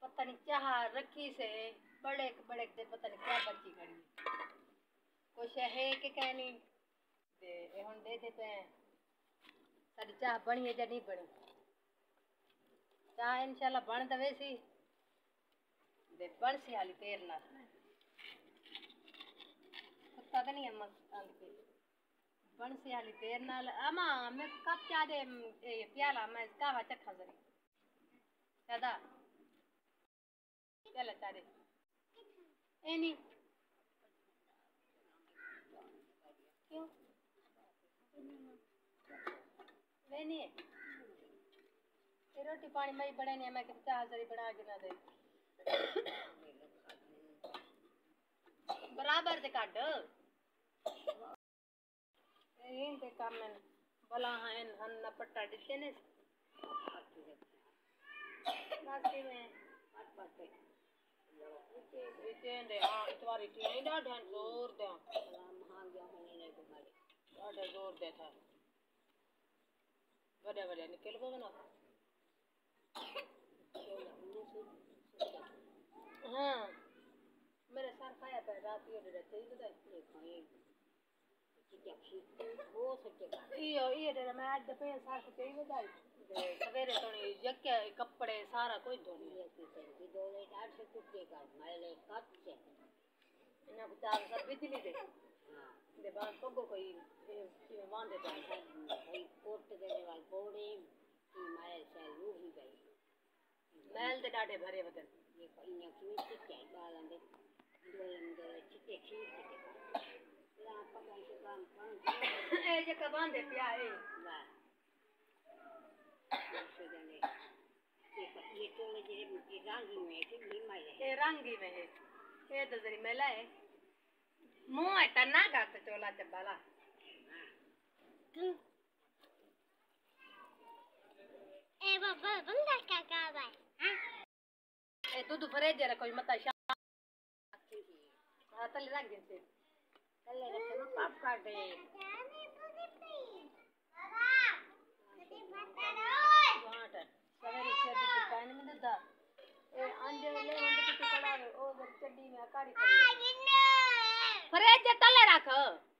पता नहीं चाह रखी से बड़े बड़े दे पता नहीं क्या बच्ची खड़ी कुछ है कि कहनी दे हुन दे देते हैं सारी चाह बनी है या नहीं बनी चाह इंशाल्लाह बन दवे सी दे बन सी हाली देर ना पता तो नहीं अम्मा के बन सी हाली देर ना अम्मा मैं कब चाह दे प्याला मैं कहवा चखा जरी दादा प्याला चाह दे ए नहीं क्यों वे नहीं है रोटी पानी मैं बड़ा नहीं मैं चाह जरी बना के ना दे बराबर से काट इनके काम में भला हन हन न पट्टा दिते ने नास्ते में पाट इते दे हां इतवारी टी डा ढन जोर दे हां गया होने नहीं तुम्हारे बड़ा जोर दे था बड़े बड़े निकल गए ना हाँ मेरे सर खाया था रात ये रहते ही तो ये खाए वो सच्चे ये रे मैं आज दोपहर सार को चाहिए बताई सवेरे थोड़ी जक्के कपड़े सारा कोई धोनी है की दो ले 8 से कुत्ते का मैले कट से इना चार सब बिजली दे हां दे बात को कोई ये बांधे तो भाई कोट देने वाले बोड़े की मायल से लू ही गई मैल दे डाडे भरे वदन ये इन्या की चिट्टे बाल अंदे दो चिट्टे चिट्टे ए जे का बांधे पिया ए वाह ये तो ये रंगी में के भी मारे ए रंगी में है ये तो जरी मेला है मुंह है तना का तो चोला चबाला ए बाबा बंदा क्या कर रहा है हां ए दूध फ्रिज रखो मत हां तले रंगी से तले रखे ना पाप काट दे सवेरे से दी पानी में ददा ए अंडे ले अंडे की कड़ा ओ चड्डी में काड़ी फ्रिज तले रख